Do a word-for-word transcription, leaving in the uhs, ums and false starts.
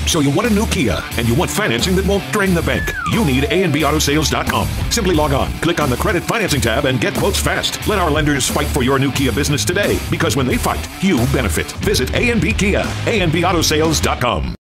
So you want a new Kia, and you want financing that won't drain the bank. You need A and B Auto Sales dot com. Simply log on, click on the credit financing tab, and get quotes fast. Let our lenders fight for your new Kia business today, because when they fight, you benefit. Visit A and B Kia, A and B Auto Sales dot com.